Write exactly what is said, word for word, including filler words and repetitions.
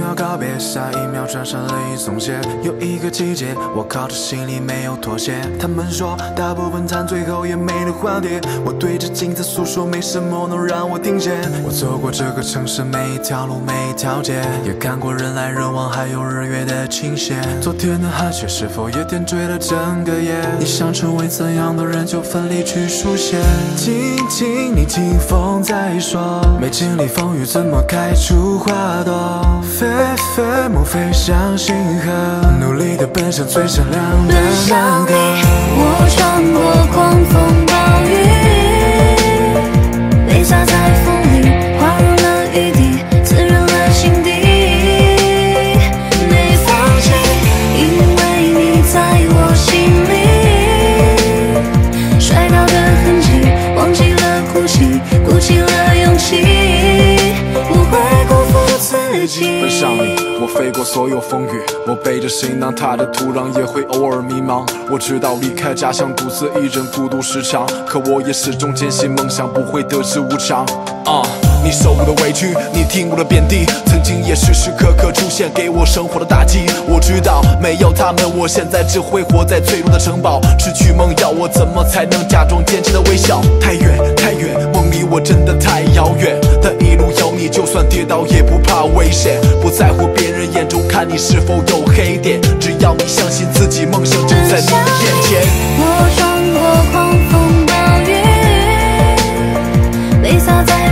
要告别，下一秒转身了一松懈。有一个季节，我靠着心里没有妥协。他们说，大部分惨最后也没了化蝶。我对着镜子诉说，没什么能让我停歇。我走过这个城市，每一条路，每一条街，也看过人来人往，还有日月的倾斜。昨天的寒雪是否也点缀了整个夜？你想成为怎样的人，就奋力去书写。听听你听风在说，没经历风雨，怎么开出花朵？飞飞梦飞向星河，努力的奔向最闪亮的那个。 我穿过狂风暴雨，泪洒在风里，滑入了雨滴，滋润了心底。没放弃，因为你在我心里。摔倒的痕迹，忘记了呼吸，鼓起了勇气，不会辜负自己。 奔向你，我飞过所有风雨，我背着行囊，踏的土壤也会偶尔迷茫。我知道离开家乡，独自一人孤独时长，可我也始终坚信梦想不会得之无常。啊、uh, 你受过的委屈，你听过的遍地，曾经也时时刻刻出现给我生活的打击。我知道没有他们，我现在只会活在脆弱的城堡。失去梦，要我怎么才能假装坚强的微笑？太远太远，梦离我真的太遥远。但一路有你，就算跌倒也不怕危险。不在乎别人眼中看你是否有黑点，只要你相信自己，梦想就在你眼前。 我穿过狂风暴雨，泪洒在